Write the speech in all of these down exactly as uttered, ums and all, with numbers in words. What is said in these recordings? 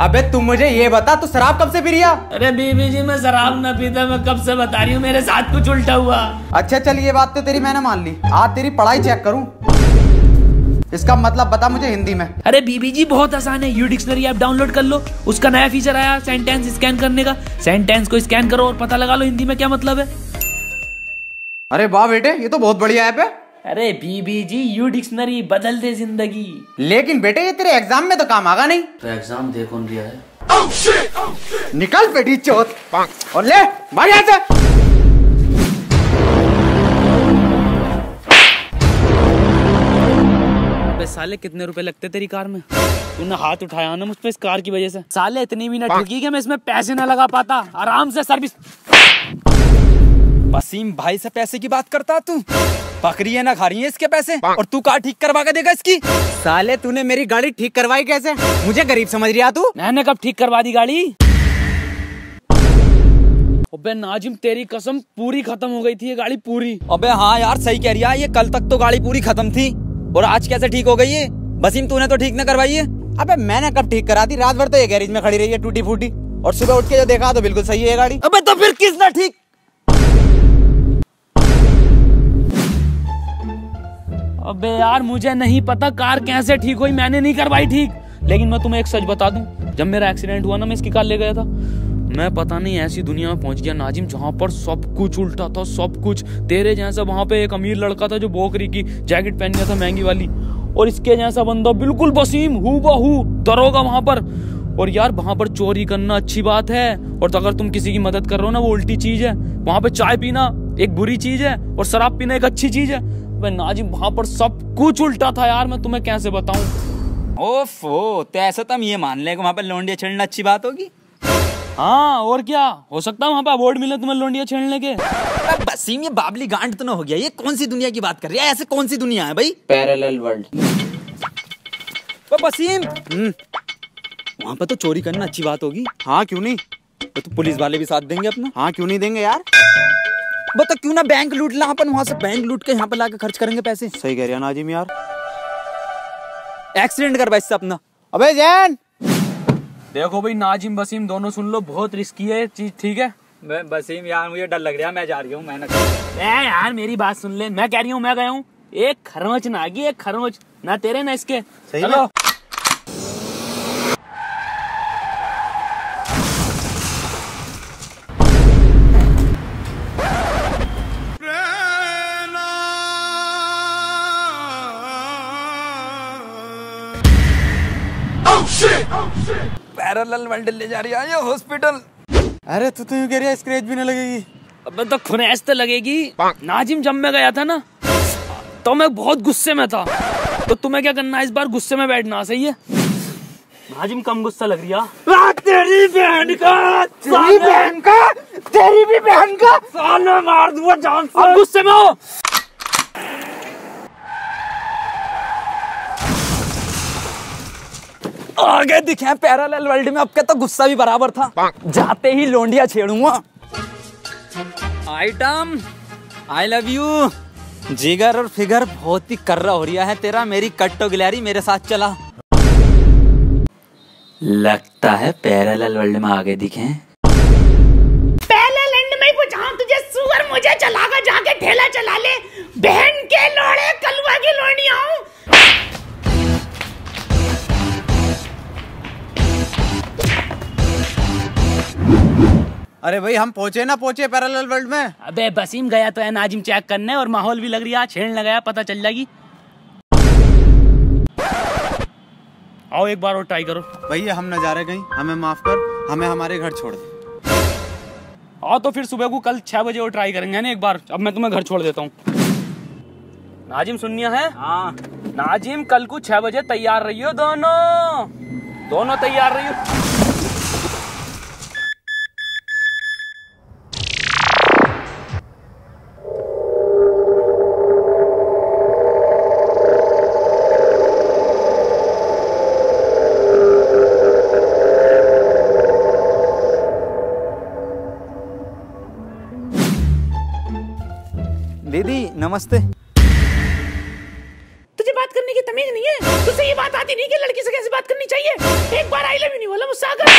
अबे तुम मुझे ये बता, तू शराब कब से पी रिया? अरे बीबी जी मैं शराब न पीता, मैं कब से बता रही हूँ, मेरे साथ कुछ उल्टा हुआ। अच्छा चल, ये बात तो तेरी मैंने मान ली। आज तेरी पढ़ाई चेक करूँ, इसका मतलब बता मुझे हिंदी में। अरे बीबी जी बहुत आसान है, यू डिक्शनरी ऐप डाउनलोड कर लो। उसका नया फीचर आया सेंटेंस स्कैन करने का। सेंटेंस को स्कैन करो और पता लगा लो हिंदी में क्या मतलब है। अरे वाह बेटे, ये तो बहुत बढ़िया ऐप है। अरे बीबी जी यू डिक्शनरी बदल दे जिंदगी। लेकिन बेटे ये तेरे एग्जाम में तो काम आगा नहीं। तो एग्जाम दे कौन दिया है? oh, shit, oh, shit. निकल बेटी चौथ और ले भाग यहाँ से। अबे साले कितने रुपए लगते तेरी कार में? तूने हाथ उठाया ना मुझ पे इस कार की वजह से। साले इतनी भी ना ठगी कि मैं इसमें पैसे ना लगा पाता, आराम से सर्विस। वसीम भाई से पैसे की बात करता तू? बकरियां ना खा रही है इसके पैसे, और तू कार ठीक करवा के देगा इसकी? साले तूने मेरी गाड़ी ठीक करवाई कैसे? मुझे गरीब समझ रिया तू? मैंने कब ठीक करवा दी गाड़ी? अबे नाजिम तेरी कसम पूरी खत्म हो गई थी ये गाड़ी पूरी। अबे हाँ यार सही कह रही है, ये कल तक तो गाड़ी पूरी खत्म थी और आज कैसे ठीक हो गई है? वसीम तूने तो ठीक ना करवाई है। अबे मैंने कब ठीक करा दी? रात भर तो ये गैरेज में खड़ी रही है टूटी फूटी, और सुबह उठ के जो देखा तो बिल्कुल सही है गाड़ी। अबे तो फिर किसने ठीक? अबे यार मुझे नहीं पता कार कैसे ठीक हुई, मैंने नहीं करवाई ठीक। लेकिन मैं तुम्हें एक सच बता दूं, जब मेरा एक्सीडेंट हुआ ना मैं इसकी कार ले गया था, मैं पता नहीं ऐसी दुनिया में पहुंच गया नाजिम जहां पर सब कुछ उल्टा था, सब कुछ। तेरे जैसा वहां पे एक अमीर लड़का था जो बोकरी की जैकेट पहन गया था महंगी वाली, और इसके जैसा बंदा बिल्कुल वसीम हूबहू दरोगा वहां पर। और यार वहां पर चोरी करना अच्छी बात है, और अगर तुम किसी की मदद कर रहे हो ना वो उल्टी चीज है। वहां पे चाय पीना एक बुरी चीज है और शराब पीना एक अच्छी चीज है। नाजिम वहां पर सब कुछ उल्टा था यार, मैं तुम्हें कैसे बताऊं। ओफो, तो ऐसा तो हम ये मान लें कि वहाँ पे लोंडिया छेड़ना अच्छी बात होगी। हाँ और क्या हो सकता है, वहाँ पे अवार्ड मिले तुम्हें लोंडिया छेड़ने के। वसीम ये बाबली गांड तो ना हो गया? ये कौन सी दुनिया की बात कर रही है? ऐसे कौन सी दुनिया है भाई? Parallel world. वसीम वहाँ पे तो चोरी करना अच्छी बात होगी। हाँ क्यों नहीं, तो, तो पुलिस वाले भी साथ देंगे अपना। हाँ क्यों नहीं देंगे यार। बता क्यों ना बैंक लूट ला अपन, वहां से बैंक लूट के यहाँ पे लाके खर्च करेंगे पैसे। सही कह रहा नाजिम यार। एक्सीडेंट कर इससे अपना। अबे जैन देखो भाई नाजिम वसीम दोनों सुन लो, बहुत रिस्की है चीज, ठीक है? मैं वसीम यार मुझे डर लग रहा है, मैं जा रही हूँ। मैं ए यार मेरी बात सुन ले, मैं कह रही हूँ मैं गया हूँ, एक खरोच ना आगी, एक खरोच ना तेरे ना इसके। चलो पैरेलल वर्ल्ड ले जा रही है ये हॉस्पिटल। अरे तू तो यूं कह रही है स्क्रैच भी ना लगेगी? अबे तो खुनेस तो लगेगी। नाजिम जब मैं गया था ना तो मैं बहुत गुस्से में था, तो तुम्हें क्या करना है इस बार गुस्से में बैठना, सही है? नाजिम कम गुस्सा लग रही है। तेरी बहन का, तेरी बहन का, तेरी भी बहन का साले मार दूंगा जान से। अब गुस्से में हो। आगे दिखे पैरेलल वर्ल्ड में, अब के तो गुस्सा भी बराबर था। जाते ही लोंडिया छेड़ूंगा। Item I love you. जिगर और फिगर बहुत ही कर्रा हो रहा है तेरा, मेरी कट्टो गिलहरी मेरे साथ चला। लगता है पैरेलल वर्ल्ड में आगे दिखे। पैरेलल वर्ल्ड में पूछा तुझे सुअर, मुझे चलागा जाके ठेला चला ले, बहन के लोड़े कलवा की लोनिया हूँ। अरे भाई हम पहुंचे ना पहुंचे पैरेलल वर्ल्ड में? अबे वसीम गया तो है नाजिम चेक करने, और माहौल भी लग रही है छेड़ने गया, पता चल जाएगी। आओ एक बार और ट्राई करो। भैया हम न जा रहे कहीं, हमें माफ कर, हमें हमारे घर छोड़ दे। आओ तो फिर सुबह को कल छह बजे और ट्राई करेंगे ना एक बार। अब मैं तुम्हें घर छोड़ देता हूँ। नाजिम सुनिया है? हाँ नाजिम कल को छह बजे तैयार रहियो, दोनों दोनों तैयार रहियो। दीदी नमस्ते। तुझे बात करने की तमीज नहीं है? तुझसे ये बात आती नहीं कि लड़की से कैसे बात करनी चाहिए? एक बार आई लव यू नहीं बोला मुझसे आकर।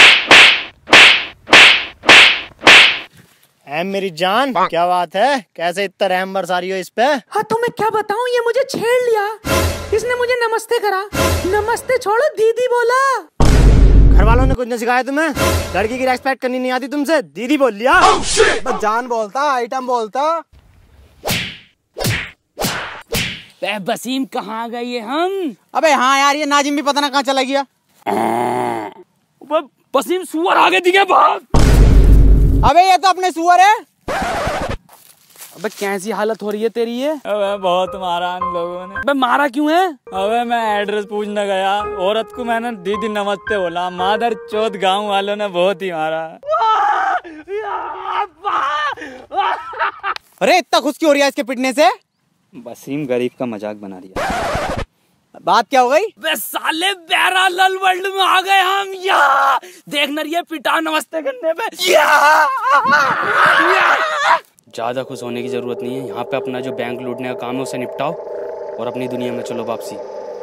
ऐ मेरी जान, क्या बात है? कैसे इतना रहम बरसा रही हो इस पे? हाँ तो मैं क्या बताऊँ, ये मुझे छेड़ लिया। इसने मुझे नमस्ते करा। नमस्ते छोड़ो, दीदी बोला। घर वालों ने कुछ नहीं सिखाया तुम्हें? लड़की की रेस्पेक्ट करनी नहीं आती तुमसे? दीदी बोल लिया। बस जान बोलता, आइटम बोलता। बे वसीम कहाँ गए ये हम? अबे हाँ यार, ये नाजिम भी पता ना कहाँ चला गया। बे वसीम सुअर आगे दिखे भाग। अबे ये तो अपने सुअर है। अबे कैसी हालत हो रही है तेरी ये? अबे बहुत मारा इन लोगों ने। अबे मारा क्यों है? अबे मैं एड्रेस पूछने गया, औरत को मैंने दीदी नमस्ते बोला, मादर चौथ गांव वालों ने बहुत ही मारा। अरे इतना खुश क्यों हो रही है इसके पिटने से? वसीम गरीब का मजाक बना दिया। बात क्या हो गई? बे साले पैरालल वर्ल्ड में आ गए हम। या देख न रही है पिटा नमस्ते करने पे। या ज्यादा खुश होने की जरूरत नहीं है। यहाँ पे अपना जो बैंक लूटने का काम है उसे निपटाओ और अपनी दुनिया में चलो वापसी।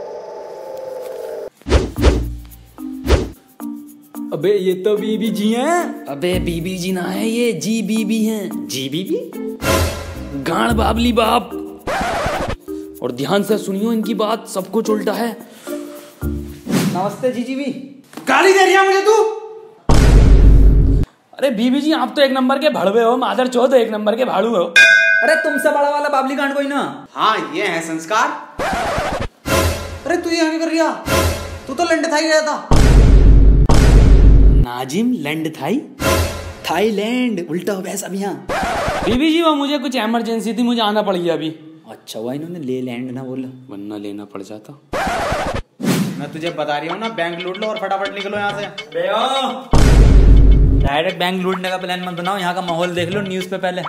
अबे ये तो बीबी जी हैं। अबे बीबी जी ना है, ये जी बीबी हैं। जी बीबी? गाड़ बाबली बाप। और ध्यान से सुनियो इनकी बात, सब कुछ उल्टा है। नमस्ते जी जी भी। गाली दे रही है मुझे तू? अरे बीबी जी आप तो एक नंबर के भड़वे हो, मादर चौथ एक नंबर के भाड़ू हो। अरे तुमसे बड़ा वाला बाबली गांड कोई ना। हाँ ये है संस्कार। अरे तू यहाँ क्या कर रही है? तू तो लंड थाई गया था। नाजिम लंड थाई? थाईलैंड उल्टा हो वैसा भी। यहाँ बीबी जी वो मुझे कुछ इमरजेंसी थी, मुझे आना पड़ गया अभी। अच्छा हुआ इन्होंने ले लैंड ना बोला, वरना लेना पड़ जाता। मैं तुझे बता रही हूँ ना, बैंक लूट लो और फटाफट निकलो यहाँ से। डायरेक्ट बैंक लूटने का प्लान मत बनाओ, यहाँ का माहौल देख लो न्यूज़ पे पहले।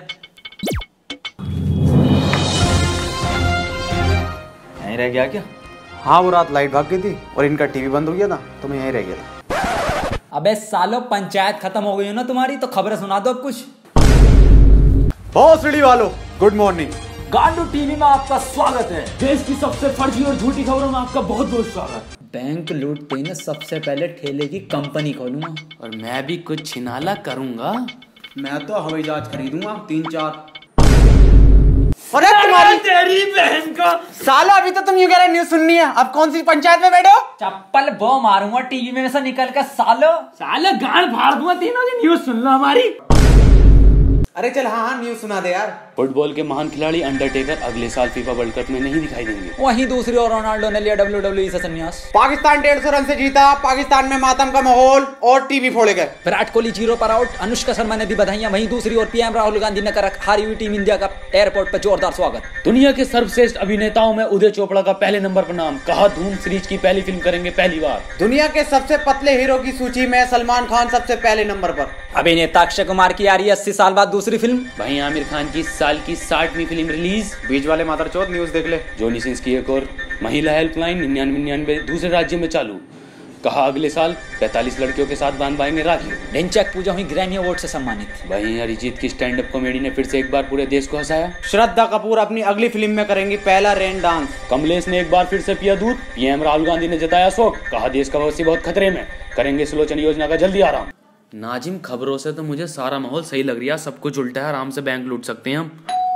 यहीं रह गया क्या? हाँ वो रात लाइट भाग गई थी और इनका टीवी बंद हो गया था तो मैं यहीं रह गया था। अबे सालो पंचायत खत्म हो गई हो ना तुम्हारी, तो खबरें सुना दो अब कुछ। भोसड़ी वालों गुड मॉर्निंग। गांडू टीवी में आपका स्वागत है। देश की सबसे फर्जी और झूठी खबरों में आपका बहुत बहुत स्वागत। बैंक लूटते ही ना सबसे पहले ठेले की कंपनी खोलूंगा और मैं भी कुछ छिनाला करूंगा। मैं तो हवाई जहाज खरीदूंगा तीन चार। अरे तुम्हारी तेरी बहन का साला, अभी तो तुम यूं कह रहे न्यूज सुननी है, अब कौन सी पंचायत में बैठे हो? चप्पल वो मारूंगा टीवी में से निकल कर सालो। साले गांड फाड़ दूंगा, तीनों की न्यूज सुन लो हमारी। अरे चल हाँ हाँ न्यूज सुना दे यार। फुटबॉल के महान खिलाड़ी अंडरटेकर अगले साल फीफा वर्ल्ड कप में नहीं दिखाई देंगे। वहीं दूसरी ओर रोनाल्डो ने लिया डब्ल्यू डब्ल्यू ई से संन्यास। पाकिस्तान डेढ़ सौ रन से जीता, पाकिस्तान में मातम का माहौल और टीवी फोड़े गए। विराट कोहली जीरो पर आउट, अनुष्का शर्मा ने दी बधाइयां। वहीं दूसरी ओर पीएम राहुल गांधी ने कर हारी हुई टीम इंडिया का एयरपोर्ट पर जोरदार स्वागत। दुनिया के सर्वश्रेष्ठ अभिनेताओं में उदय चोपड़ा का पहले नंबर पर नाम, कहा धूम सीरीज की पहली फिल्म करेंगे पहली बार। दुनिया के सबसे पतले हीरो की सूची में सलमान खान सबसे पहले नंबर पर। अभिनेता अक्षय कुमार की आ रही है अस्सी साल बाद दूसरी फिल्म। वहीं आमिर खान की साल की साठवीं फिल्म रिलीज। बीच वाले मादरचोद न्यूज देख ले। जोनी सिंस की एक और महिला हेल्पलाइन निन्यानवे निन्यानवे दूसरे राज्य में चालू, कहा अगले साल पैंतालीस लड़कियों के साथ बांध पाएंगे राखी। ढिंचैक पूजा हुई ग्रैमी अवार्ड से सम्मानित। वहीं अरिजीत की स्टैंड अप कॉमेडी ने फिर से एक बार पूरे देश को हंसाया। श्रद्धा कपूर अपनी अगली फिल्म में करेंगी पहला रेन डांस। कमलेश ने एक बार फिर से पिया दूध। पीएम राहुल गांधी ने जताया शोक, कहा देश का भविष्य बहुत खतरे में, करेंगे सुलोचन योजना का जल्दी आराम। नाजिम खबरों से तो मुझे सारा माहौल सही लग रहा है, सब कुछ उल्टा है, आराम से बैंक लूट सकते हैं हम।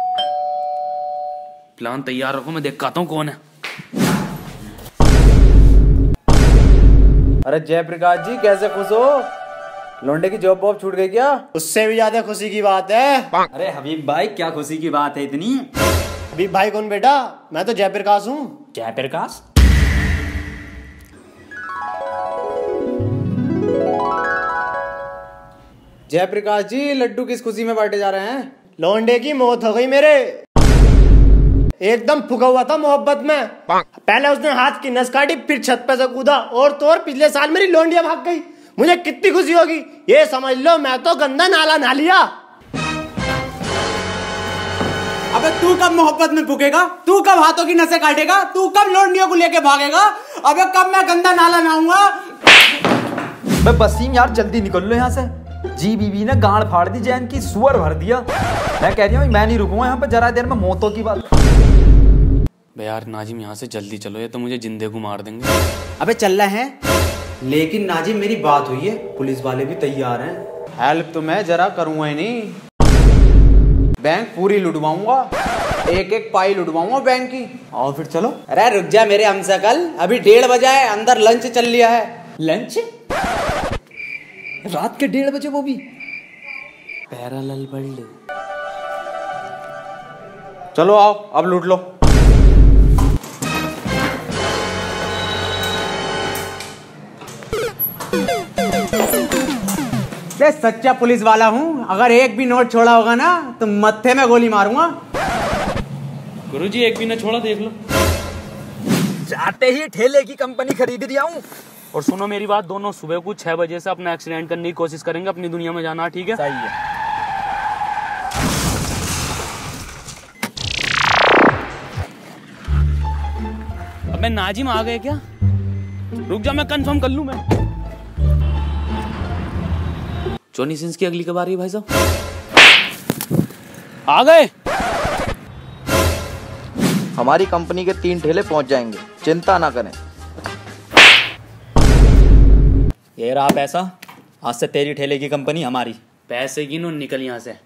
प्लान तैयार रखो, मैं देख आता हूँ कौन है। अरे जयप्रकाश जी कैसे खुश हो? लौंडे की जॉब वॉब छूट गई क्या? उससे भी ज्यादा खुशी की बात है। अरे हबीब भाई क्या खुशी की बात है इतनी? हबीब भाई कौन बेटा? मैं तो जयप्रकाश हूँ। जयप्रकाश? जयप्रकाश जी लड्डू किस खुशी में बांटे जा रहे हैं? लौंडे की मौत हो गई मेरे, एकदम फुका हुआ था मोहब्बत में। पहले उसने हाथ की नस काटी, फिर छत पे से कूदा और तो और पिछले साल मेरी लौंडिया भाग गई। मुझे कितनी खुशी होगी ये समझ लो, मैं तो गंदा नाला नहा लिया। अबे तू कब मोहब्बत में फूकेगा? तू कब हाथों की नसें काटेगा? तू कब लौंडियों को लेके भागेगा? अबे कब मैं गंदा नाला नहाऊंगा? बे वसीम यार जल्दी निकल लो यहाँ से। जी बीबी ने गांड फाड़ दी, जैन की सुअर भर दिया। मैं कह रही हूँ मैं नहीं रुकूंगा यहाँ पे, जरा देर में मौतों की बात। बे यार नाजिम यहाँ से जल्दी चलो, ये तो मुझे जिंदे को मार देंगे। अबे चल रहे हैं, लेकिन नाजिम मेरी बात हुई है, पुलिस वाले भी तैयार हैं। हेल्प तो मैं जरा करूंगा ही नहीं, बैंक पूरी लुटवाऊंगा, एक एक पाई लुटवाऊंगा बैंक की। और फिर चलो। अरे रुक जा मेरे हमशक्ल, अभी डेढ़ बजा है, अंदर लंच चल लिया है। लंच रात के डेढ़ बजे, वो भी पैरेलल वर्ल्ड। चलो आओ अब लूट लो। मैं सच्चा पुलिस वाला हूँ, अगर एक भी नोट छोड़ा होगा ना तो मत्थे में गोली मारूंगा। गुरुजी एक भी न छोड़ा, देख लो। जाते ही ठेले की कंपनी खरीद दिया हूँ। और सुनो मेरी बात, दोनों सुबह को छह बजे से अपना एक्सीडेंट करने की कोशिश करेंगे, अपनी दुनिया में जाना, ठीक है? सही है। अबे नाजिम आ गए क्या? रुक जा मैं कंफर्म कर लूं। मैं जॉनी सिंस की अगली कब आ रही है भाई साहब? आ गए। हमारी कंपनी के तीन ठेले पहुंच जाएंगे, चिंता ना करें। ये रहा पैसा, आज से तेरी ठेले की कंपनी हमारी। पैसे गिनो, निकल यहाँ से।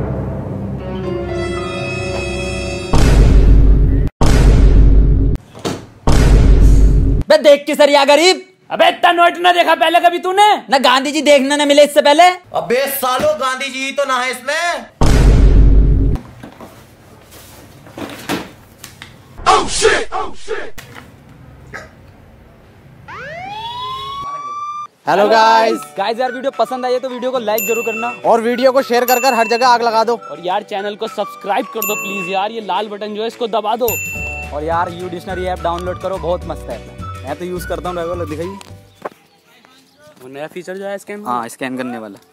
बे देख के सरिया गरीब। अबे इतना नोट ना देखा पहले कभी तूने? ना गांधी जी देखने न मिले इससे पहले? अबे सालो गांधी जी तो ना है इसमें। Oh shit! Oh shit! Hello guys. Guys यार वीडियो पसंद आई है तो वीडियो को लाइक जरूर करना, और वीडियो को शेयर कर कर हर जगह आग लगा दो। और यार चैनल को सब्सक्राइब कर दो प्लीज यार, ये लाल बटन जो है इसको दबा दो। और यार यू डिक्शनरी ऐप डाउनलोड करो, बहुत मस्त है। मैं तो यूज करता हूँ रेगुलर। दिखाइए वो नया फीचर जो है स्कैन, हाँ स्कैन करने वाला।